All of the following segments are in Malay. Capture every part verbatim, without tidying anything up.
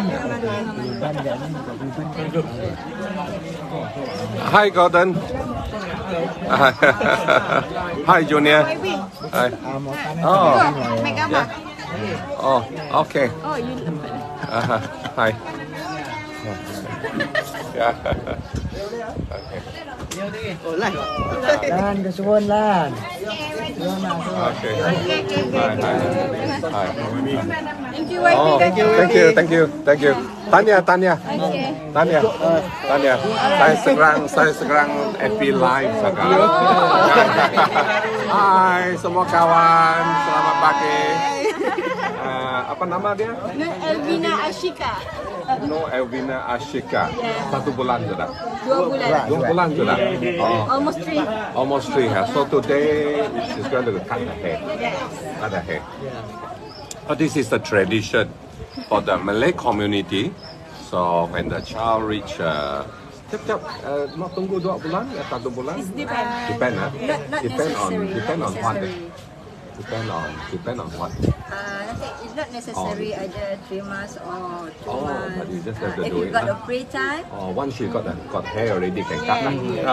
Hi, Gordon. Hi, Junior. Hi. Oh. Yeah. Oh, okay. Oh, you. Uh, hi. Yeah. Okay. Lan, kesuwun lan. Okay. Hi. Hi. Hi. Thank you, Oh, thank you, thank you, thank you. Tanya, Tanya, Okay. Tanya, Tanya. Saya sekarang, saya sekarang F B Live sekarang. Hai, semua kawan, selamat pagi. Uh, apa nama dia? Elvina Ashika. No, Elvina Ashika. Satu bulan sudah. Dua bulan. Dua bulan sudah. Oh, Almost three. almost three. Huh? So today she's going to cut the hair. Cut the hair. But this is the tradition for the Malay community. So when the child reach, uh, Cep, cep, uh, nak tunggu dua bulan ya satu bulan? Depend. Depend, huh? Not, not Depend on, necessary. depend not on what? necessary. eh? Depend on, depend on what? Uh, it's not necessary either three months or two Oh, months. but you just have to Uh, if do you it, got huh? a free time, Oh, once you got the got hair already, can cut. Yeah,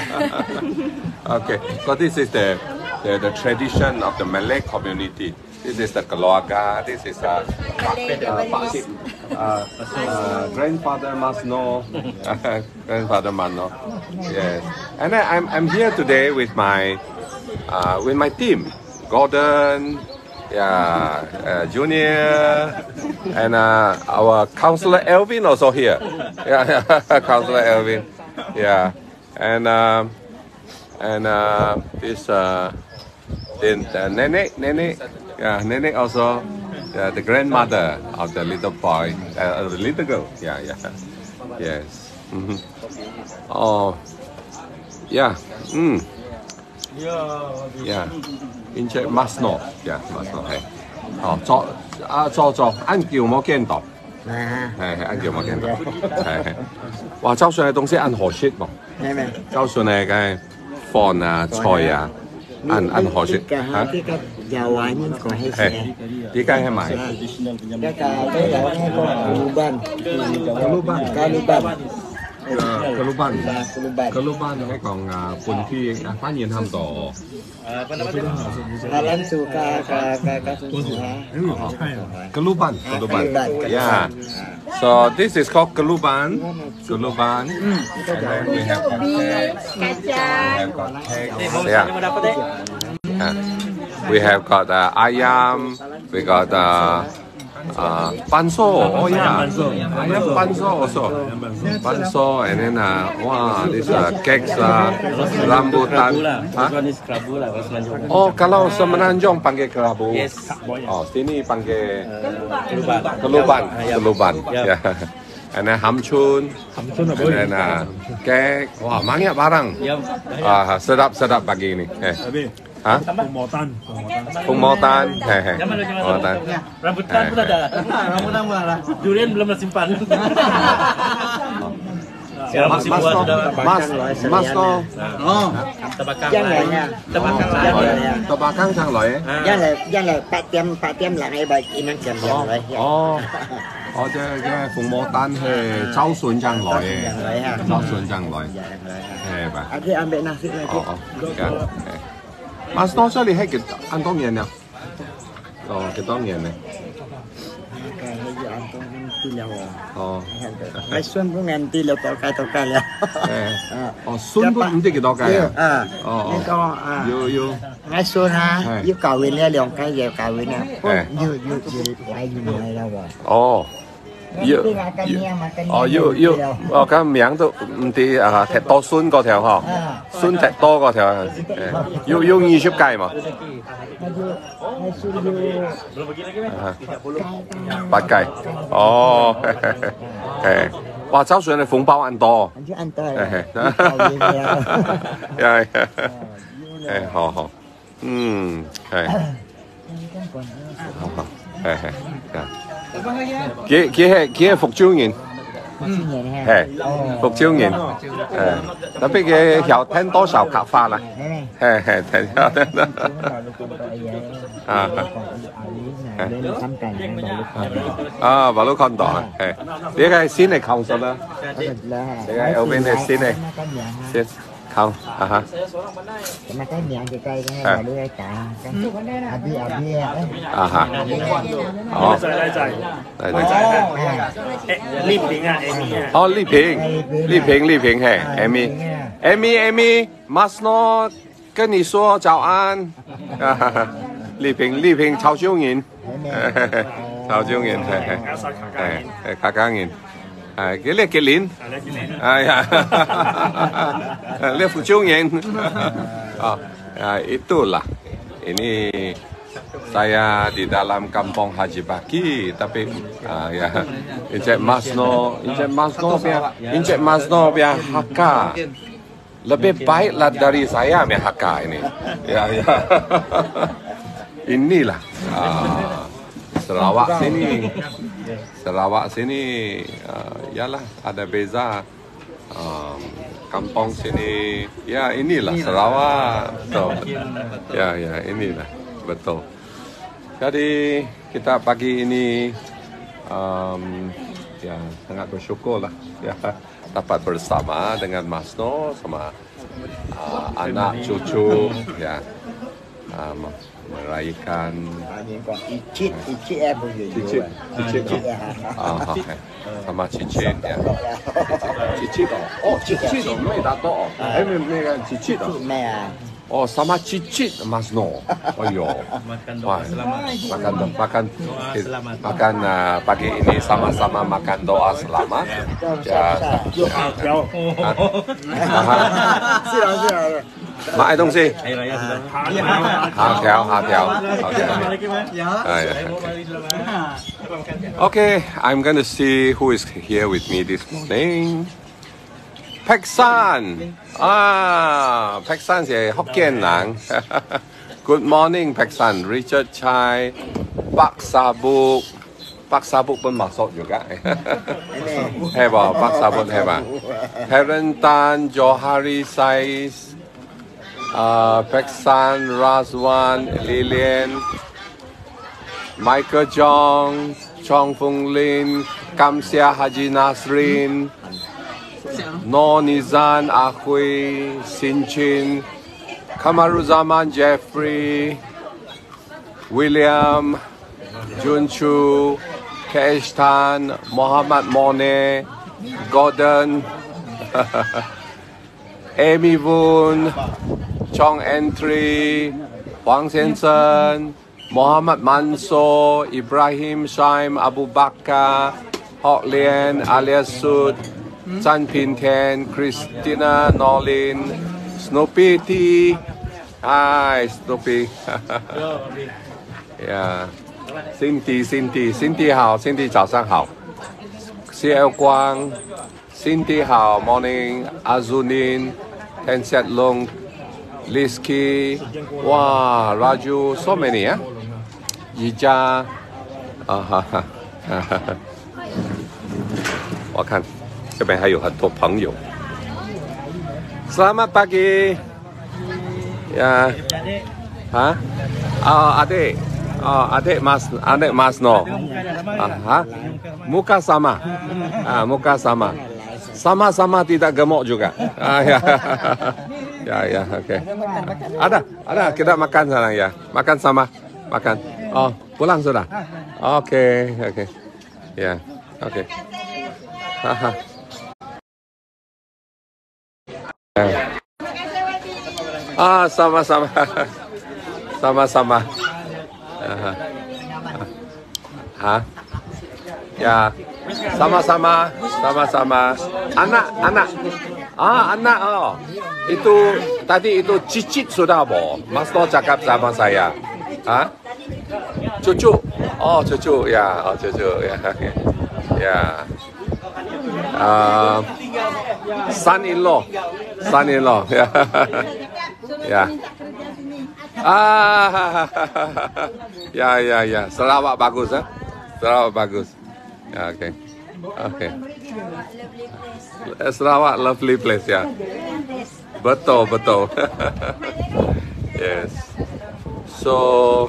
Huh? Okay, so this is the, the the tradition of the Malay community. This is the keluarga. This is uh, Malay, uh, everybody Pak Cip. uh, uh, grandfather must know. Grandfather must know. Yes, and then I'm I'm here today with my uh, with my team, Gordon. Yeah, uh, Junior, and uh, our counselor Elvin also here. Yeah, counselor Elvin. Yeah, and um, and uh, this uh, then uh, Nene, Nene, yeah, Nene also, uh, the grandmother of the little boy, uh, the little girl. Yeah, yeah, yes. Mm-hmm. Oh, yeah. Mm. Yeah. In check must know, yeah, must know係。哦，作啊作作，按叫冇見到， Nah, 係係按叫冇見到，係係。哇，就算係東西按何雪喎？ นี่มั้ย就算係嘅飯啊菜啊，按按何雪 Tiga 嚇？ tiga Jawanya kau hai 係 sih. 點解係買？ Dia kata Jawanya kau Kuluban. Kuluban. Kuluban. 嘅老闆， Kuluban. 嘅老闆喺講啊，半區啊，反而差唔多。 Kalian suka ke ke ke semua. Keluban, keluban. Yeah. So this is called keluban. Keluban. And then we have got cake. We have got cake. Yeah. Yeah. We have got uh, ayam. We got uh, uh, banso. Oh yeah. Ayam banso also. Banso and then uh, wow, this uh, cakes uh, rambutan. Huh? This one is kerabu lah, kalau Semenanjung. Oh, kalau Semenanjung panggil kerabu. Yes. Oh, sini panggil Keluban. keluban. Ayam. Keluban. Yep. Yeah. And then hamchun. And then uh, cake. Wah, banyak barang. Yep. Ah, sedap-sedap pagi ini. Eh. Hah? Pemotong, Pungmotan. Hehe. Zaman dulu, zaman Pungmotan. dulu. Rambutan pun ada. Rambutan pun ada. Durian belum tersimpan. Sekarang Mas, musim mas, buah no, sudah. mas, mas, no. Oh, Terbakar Jangan lah. ya. Terbakar lah. Jangan ya. Terbakang sang loy. Yang là yang là Pak Tiêm Pak Tiêm là ngay bài in ăn chèm Oh, dần rồi. oh. Oh, 即係嘅鳳牡丹係周順將來嘅，周順將來，係吧？ Ada ambil nasi lagi. Oh, oh, kan. Mas No, so你係幾按多年呀？哦，幾多年呢？ Kayak antum tilaw. 哦， Mai Xuân cũng ngàn tilaw tokai tokai lah. 誒，哦，孫都唔知幾多計啊？ Ah, Oh, ni oh. kau ah. 要要， Mai Xuân ha, Hai. you kawin dia leong kai dia kawin dia. Hai. You you you lai you lai lah wah. 哦，要 Nanti makan ni makan ni. 哦要要，哦咁名都唔知啊，踢多孫嗰條嗬，孫踢多嗰條，誒，要要二十計嘛？ Mai Xuân you 八計，哦，誒，哇，周順你鳳包ăn多。 Nanti antar. Eh. Kawin dia. 係係，誒好好，嗯係，好好，係係，幾幾係幾係福州人？ Heh, Phục Chiêu Nghiền. Eh, tapi dia hiểu thêm 多少卡法啦？ Heh, heh, thêm à, à, baru kontor. Eh, dia kayak sini council lah. Dia kayak ở bên này sini. Sini, count, aha. Mà cái miệng thì cây cái này đưa cả cái abi abi ấy. Aha. Ồ. 仔仔仔， Đây 仔 đây. 仔，誒呢邊啊，Amy 啊， Oh, Li Ping, Li Ping, Li Ping, hey, Amy, Amy, Amy, Masno, 跟你说早安。Li Ping, Li Ping, 曹秀银，曹秀银，嘿嘿，嘿，嘿，卡卡银，哎，给列给林，哎呀，列福秀银，啊，ah, itulah, ini saya di dalam kampung Haji Baki, tapi uh, ya Encik Masno, Encik Masno punya, Encik Masno punya Hakka lebih baiklah dari saya punya Hakka ini. Ya ya. Inilah uh, Sarawak sini, Sarawak sini, uh, yalah ada beza. Um, kampung sini, ya inilah Sarawak, betul. Ya ya inilah betul. Jadi kita pagi ini um, ya sangat bersyukur lah ya dapat bersama dengan Masno sama uh, anak cucu ya um, merayakan Icit icit eh boleh. cicit cicit ah okay. Sama cicit ya cicit oh cicit oh没打到哎没那个cicit哦 Meh. oh sama cicit Masno oh yo makan doa selamat. makan makan selamat. makan uh, pagi ini sama-sama makan doa selamat ya 有， 是啊是啊。 买东西 Hari Raya sudah. 好条好条 Okay, I'm going to see who is here with me this morning. Peksan. Ah, Peksan is Hokkien lang. Good morning, Peksan. Richard Chai, Pak Sabuk. Pak Sabuk pun masuk juga. Heba, Pak Sabuk heba. Herentan, Johari Sais, uh, Peksan, Razwan, Lilian, Michael Jong, Chong Fung Lin, Kamsia Haji Nasrin, No Nizan Akhui, Sinchin, Kamaruzaman Jeffrey, William, Junchu, Keshtan, Muhammad Mone, Gordon, Amy Woon, Chong Entry, Huang Sensen, Muhammad Mansoor, Ibrahim Shaim, Abu Bakar, Hock Lian, alias Sud, Chan Pin Ten, Christina Nolin, Snoopy T. Hi, Snoopy. Yeah. Cindy, Cindy, Cindy 好 ，Cindy 早上好。C L 光 ，Cindy 好 ，Morning Azunin, Tencet Long, Liski, 哇 ，Raju, so many 啊，宜家，啊哈哈，哈哈哈。我看这边还有很多朋友。Selamat pagi. Ya. Hah? Oh, adik. Oh, adik Mas, adik Masno. Aha. Muka sama. Ah, muka sama. Sama-sama tidak gemuk juga. Ah, ya. Ya, ya, okey. Ada, ada. Kita makan sekarang ya. Makan sama. Makan. Oh, pulang sudah. Okey, okey. Ya, okey. Haha. Ah, sama-sama. Sama-sama. Hah? Ya, sama-sama, sama-sama. Anak, anak. Ah, anak oh. Itu tadi itu cicit sudah boh. Mas No cakap sama saya. Hah? Cucu. Oh, cucu ya. Oh, cucu ya. Ya. Uh, son-in-law. Son-in-law. Ya. Ya. Ah, ya ya ya. Sarawak bagus ah. Sarawak bagus. Ya, okey. Okay. Lovely place. Sarawak, lovely place, yeah. Betul, betul. Yes. So,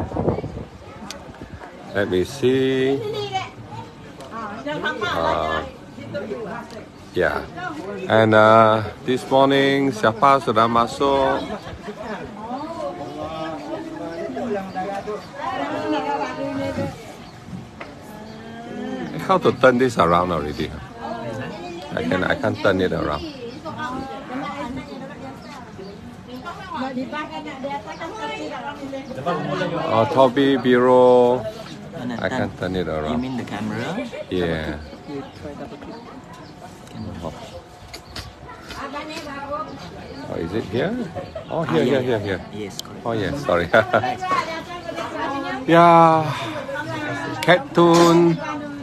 let me see. Uh, yeah. And uh, this morning, siapa sudah masuk? How to turn this around already? I can I can't turn it around. Oh, Toby Biro. I can't turn it You around. mean the camera? Yeah. Oh, is it here? Oh, here, here, here, here. Yes, correct. Oh, yes. Sorry. Yeah. Cattoon.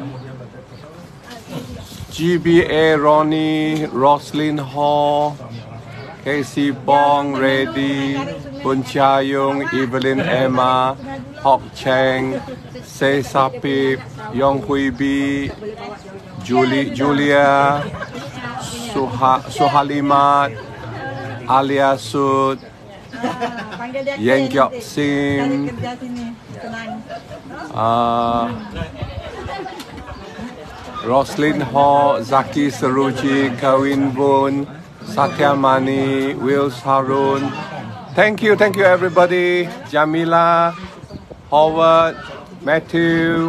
G B A Ronnie, Roslyn Hall, Casey Bong, Reddy, Bun Chia Yung, Evelyn Emma, Hok Cheng, Se Sapip, Yong Hui Bi, Julie, Julia, Suha, Suhalimat, Alia Sud, Yen Gyok Sim, uh, Roslyn Ho, Zaki Saruji, Kawin Bun, Satya Mani, Wills Harun. Thank you, thank you everybody. Jamila, Howard, Matthew,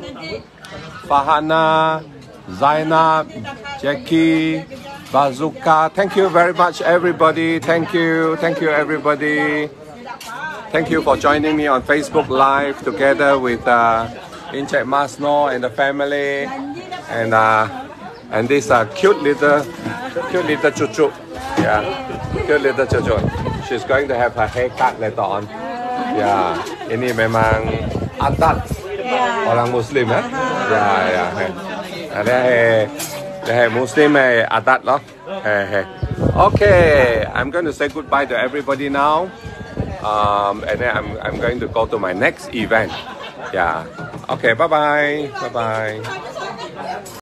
Fahana, Zainab, Jackie, Bazooka. Thank you very much everybody. Thank you, thank you everybody. Thank you for joining me on Facebook Live together with uh, Encik Masno and the family. And uh, and this uh, cute little, cute little cucu, yeah, cute little cucu. She's going to have her hair cut later on. Yeah, ini memang adat orang Muslim eh. Yeah, yeah. Ada hair, the hair Muslim eh adat loh. Hey, hey. Okay, I'm going to say goodbye to everybody now. Um, and then I'm I'm going to go to my next event. Yeah. Okay. Bye bye. Bye bye.